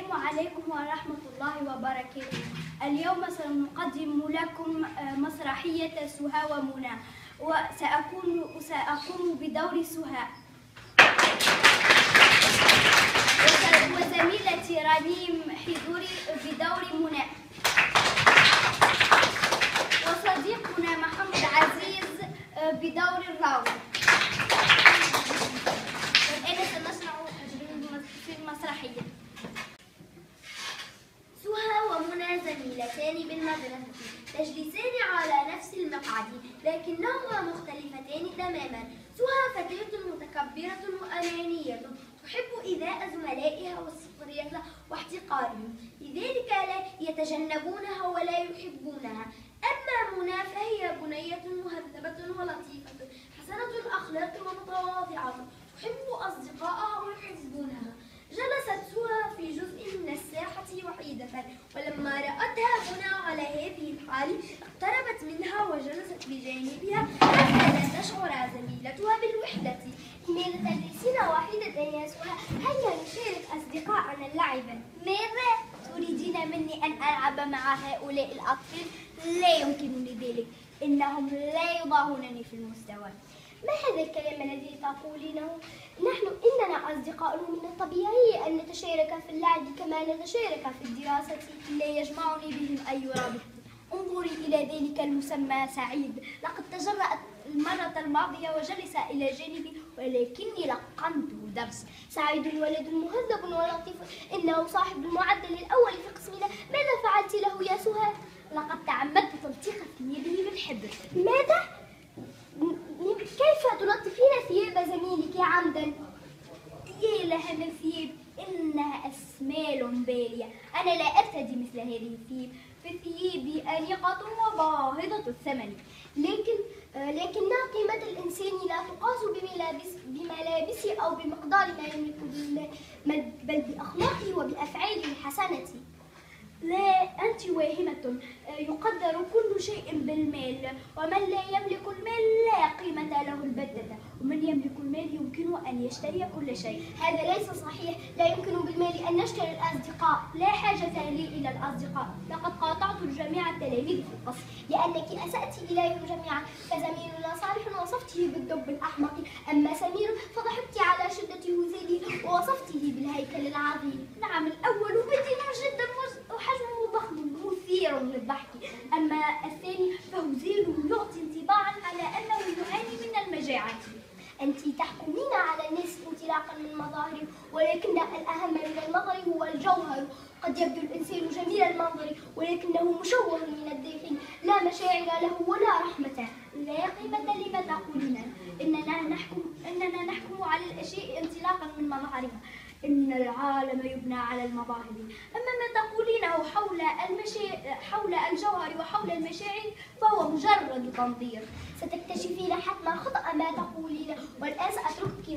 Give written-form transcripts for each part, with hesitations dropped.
السلام عليكم ورحمة الله وبركاته. اليوم سنقدم لكم مسرحية سهى ومنى، وسأقوم بدور سهى، وزميلتي رنيم حضوري بدور منى، وصديقنا محمد عزيز بدور الراوي. والآن سنشرع في المسرحية. سهى ومنى زميلتان بالمدرسة، تجلسان على نفس المقعد لكنهما مختلفتان تماما. سهى فتاة متكبرة وأنانية، تحب إيذاء زملائها والسخرية واحتقارهم، لذلك لا يتجنبونها ولا يحبونها. أما منى فهي بنية مهذبة ولطيفة حسنة الأخلاق ومتواضعة، تحب أصدقائها ويحبونها. جلست سهى في جزء من الساحة وحيدة، ولما رأتها منى على هذه الحال اقتربت منها وجلست بجانبها حتى لا تشعر زميلتها بالوحدة. لماذا تجلسين وحيدة يا سهى؟ هيا نشارك أصدقائنا اللعب. ماذا تريدين مني أن ألعب مع هؤلاء الأطفال؟ لا يمكنني ذلك، إنهم لا يضاهونني في المستوى. ما هذا الكلام الذي تقولينه؟ إننا أصدقاء، من الطبيعي أن نتشارك في اللعب كما نتشارك في الدراسة، لا يجمعني بهم أي رابط. انظري إلى ذلك المسمى سعيد، لقد تجرأت المرة الماضية وجلس إلى جانبي ولكني لقنته درس. سعيد ولد مهذب ولطيف، إنه صاحب المعدل الأول في قسمنا. ماذا فعلت له يا سهى؟ لقد تعمدت تلطيخ ثيابه بالحبر. ماذا؟ كيف تلطفين ثياب زميلك عمدا؟ يا لها من ثياب، إنها أسمال بالية، أنا لا أرتدي مثل هذه الثياب، في ثيابي أنيقة وباهظة الثمن. لكن قيمة الإنسان لا تقاس بملابسه أو بمقدار ما يملك، بل بأخلاقه وبأفعاله الحسنة. لا، أنت واهمة. يقدر كل شيء بالمال، ومن لا يملك المال لا قيمة له البتة، ومن يملك المال يمكنه أن يشتري كل شيء. هذا ليس صحيح، لا يمكن بالمال أن نشتري الأصدقاء، لا حاجة لي إلى الأصدقاء. لقد قاطعت جميع التلاميذ في الفصل لأنك أسأت إليهم جميعا. فزميلنا صالح وصفته بالدب الأحمق، أما سمير فضحكت على شدة هزاله ووصفته بالهيكل العظيم. نعم، الأول بدين جدا وحجمه ضخم مثير للضحك، أما الثاني فهزيله يعطي انطباعا على أنه يعاني من المجاعة. أنت تحكمين على الناس انطلاقا من مظاهرهم، ولكن الأهم من المظهر هو الجوهر. قد يبدو الإنسان جميل المنظر ولكنه مشوه من الداخل، لا مشاعر له ولا رحمة. لا قيمة لما تقولين، إننا نحكم على الأشياء انطلاقا من مظاهرها. إن العالم يبنى على المظاهر. أما ما تقولينه حول الجوهر وحول المشاعر فهو مجرد تنظير. ستكتشفين حتما خطأ ما تقولين. والآن سأتركك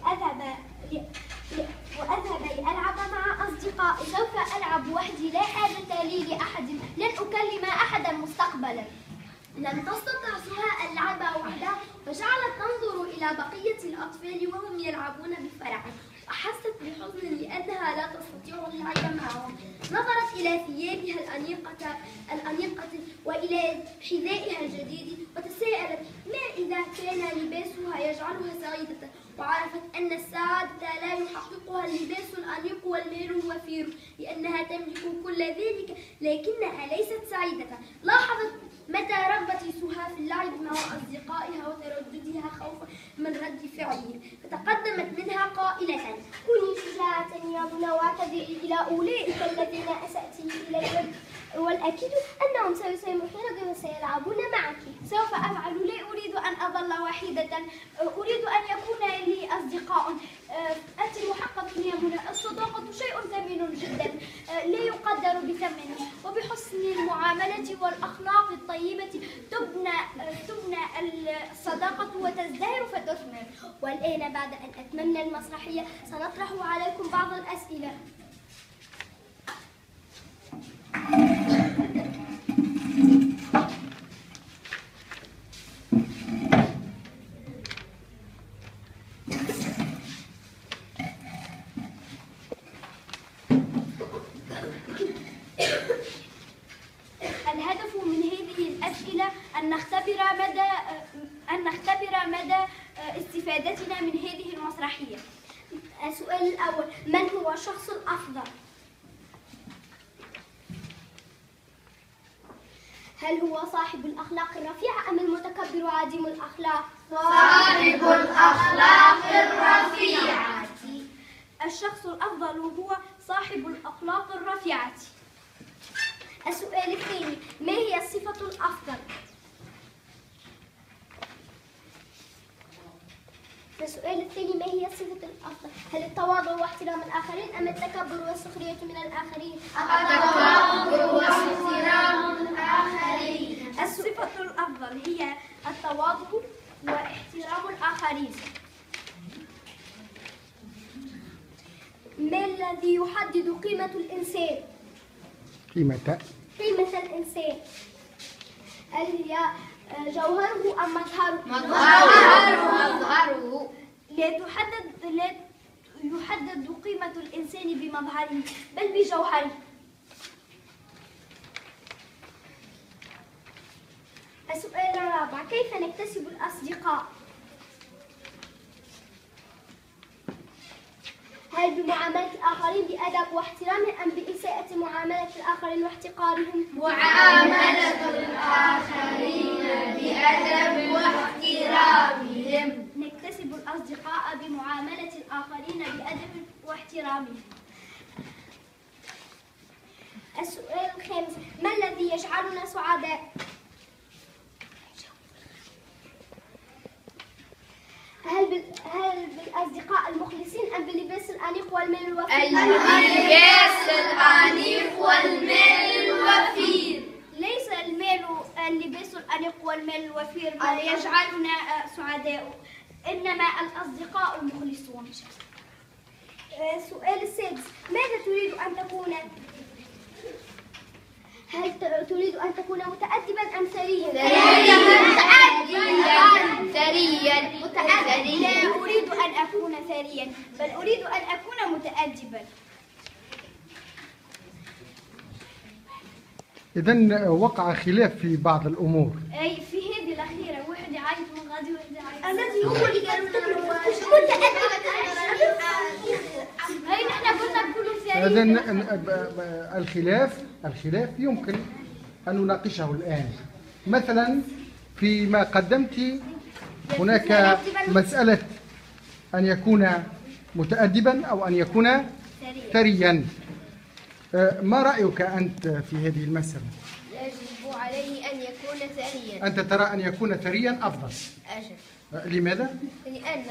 وأذهب لألعب مع أصدقائي. سوف ألعب وحدي، لا حاجة لي لأحد، لن أكلم أحدا مستقبلا. لم تستطع سهى اللعب وحدها، وجعلت تنظر إلى بقية الأطفال وهم يلعبون بفرح، وأحست بحزن لأنها لا تستطيع اللعب معهم. نظرت إلى ثيابها الأنيقة وإلى حذائها الجديد وتساءلت ما إذا كان لباسها يجعلها سعيدة، وعرفت أن السعادة لا يحققها اللباس الأنيق والمال الوفير، لأنها تملك كل ذلك لكنها ليست سعيدة. لاحظت متى رغبة سهى في اللعب مع أصدقائها وترددها خوفا من رد فعلهم، فتقدمت منها قائلة: كوني شجاعة يا منى واعتذري إلى أولئك الذين أسأت إليهم، والأكيد أنهم سيسامحونك وسيلعبون معك. سوف أفعل، لا أريد أن أظل وحيدة، أريد أن يكون لي أصدقاء. أنت محقق يا منى، الصداقة شيء ثمين جدا لا يقدر بثمنه، وبحسن المعاملة والأخلاق الطيبة تبنى الصداقة وتزدهر فتثمر. والآن بعد أن أتممنا المسرحية سنطرح عليكم بعض الأسئلة. السؤال الأول: من هو الشخص الأفضل؟ هل هو صاحب الأخلاق الرفيعة أم المتكبر عديم الأخلاق؟ صاحب الأخلاق الرفيعة. الشخص الأفضل هو صاحب الأخلاق الرفيعة. السؤال الثاني: ما هي الصفة الأفضل؟ السؤال الثاني: ما هي الصفة الأفضل؟ هل التواضع واحترام الآخرين أم التكبر والسخرية من الآخرين؟ التكبر واحترام الآخرين. الصفة الأفضل هي التواضع واحترام الآخرين. ما الذي يحدد قيمة الإنسان؟ قيمة الإنسان، هل هي جوهره أم مظهره؟ مظهره. لا يحدد قيمة الإنسان بمظهره بل بجوهره. السؤال الرابع: كيف نكتسب الأصدقاء؟ هل بمعاملة الآخرين بأدب واحترام أم بإساءة معاملة الآخرين واحتقارهم؟ معاملة الآخرين بأدب واحترامهم. نكتسب الأصدقاء بمعاملة الآخرين بأدب واحترامهم. السؤال الخامس: ما الذي يجعلنا سعداء؟ هل بالأصدقاء المخلصين أم بلباس الأنيق والمال الوفير؟ اللباس الأنيق والمال الوفير. ليس اللباس الأنيق والمال الوفير ما يجعلنا سعداء، إنما الأصدقاء المخلصون. السؤال السادس: ماذا تريد أن تكون؟ هل تريد أن تكون متأدبا أم ثريا؟ ثريا. لا أريد أن أكون ثريا بل أريد أن أكون متأدبا. إذن وقع خلاف في بعض الأمور. أي في هذه الأخيرة واحد يعيط من غادي وواحد يعيط. الذي هو اللي قالوا لنا هاي نحن قلنا نكونوا ثريا. إذن الخلاف يمكن أن نناقشه الآن. مثلا فيما قدمت هناك مسألة أن يكون متأدبا أو أن يكون ثريا. ما رأيك أنت في هذه المسألة؟ يجب عليه أن يكون ثريا. أنت ترى أن يكون ثريا أفضل. أجل. لماذا؟ لأن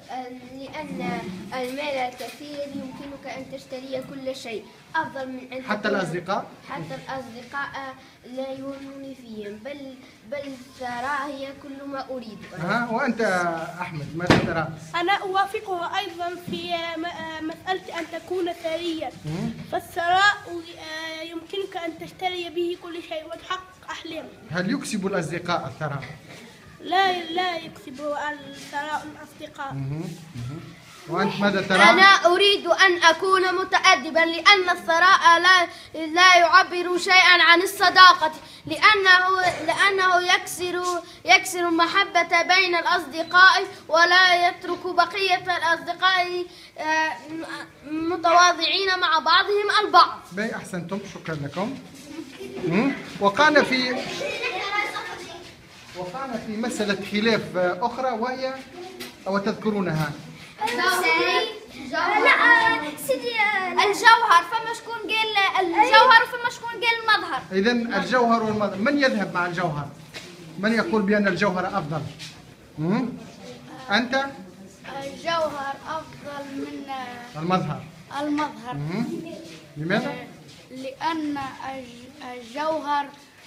المال الكثير يمكنك أن تشتري كل شيء أفضل من أن حتى الأصدقاء؟ حتى الأصدقاء لا يهمني فيهم بل الثراء هي كل ما أريد. وأنت أحمد ماذا ترى؟ أنا أوافقه أيضا في مسألة أن تكون ثريا، فالثراء يمكنك أن تشتري به كل شيء وتحقق أحلامك. هل يكسب الأصدقاء الثراء؟ لا يكسب الثراء الأصدقاء. وأنت ماذا ترى؟ أنا أريد أن أكون متأدبا لأن الثراء لا يعبر شيئا عن الصداقة، لأنه يكسر المحبة بين الأصدقاء ولا يترك بقية الأصدقاء متواضعين مع بعضهم البعض. باي أحسنتم، شكرا لكم. وقعنا في مسألة خلاف أخرى وهي أو تذكرونها؟ لا سيدي الجوهر، فما شكون قال الجوهر وفما شكون قال المظهر. إذن الجوهر والمظهر، من يذهب مع الجوهر؟ من يقول بأن الجوهر أفضل؟ أنت؟ الجوهر أفضل من المظهر. لماذا؟ لأن الجوهر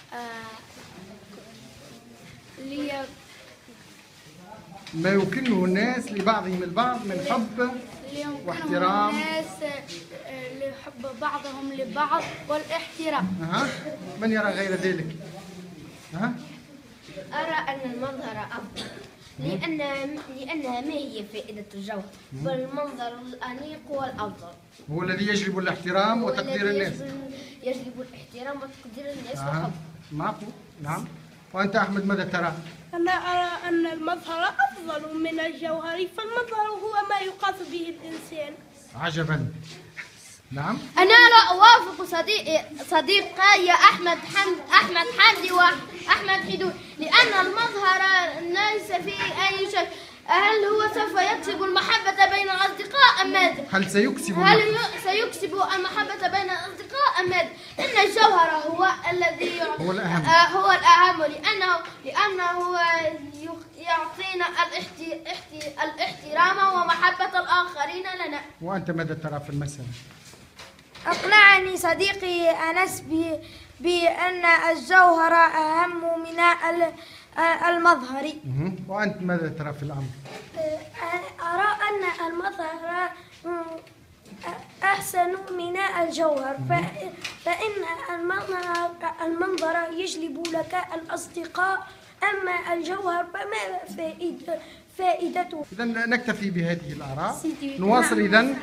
ما يمكنه الناس لبعضهم البعض من حب واحترام. الناس لحب بعضهم لبعض والاحترام. من يرى غير ذلك؟ أرى أن المظهر أفضل، لأنها ما هي فائدة الجوهر بل المنظر الأنيق والأفضل. هو الذي يجلب الاحترام وتقدير الناس. يجلب الاحترام وتقدير الناس وحب. معقول، نعم. وأنت أحمد ماذا ترى؟ أنا أرى أن المظهر أفضل من الجوهر، فالمظهر هو ما يقاس به الإنسان. حسين. عجبا. نعم. أنا لا أوافق صديقي أحمد حمدي وأحمد حدود، لأن المظهر ليس فيه أي شك. هل هو سوف يكسب المحبة بين الأصدقاء أم ماذا؟ هل سيكسب سيكسب المحبة بين الأصدقاء أم ماذا؟ إن الجوهر هو الذي هو الأهم. هو الأهم، لأنه يعطينا الاحترام ومحبة الآخرين لنا. وأنت ماذا ترى في المسألة؟ أقنعني صديقي أنس بأن الجوهر أهم من المظهر. وأنت ماذا ترى في الأمر؟ أرى أن المظهر أحسن من الجوهر، فإن المنظر يجلب لك الأصدقاء، أما الجوهر فما فائدته. إذا نكتفي بهذه الآراء. نواصل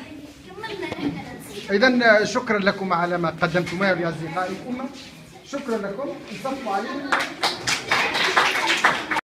إذا شكرا لكم على ما قدمتموه لأصدقائكم. شكرا لكم. انصفوا علينا.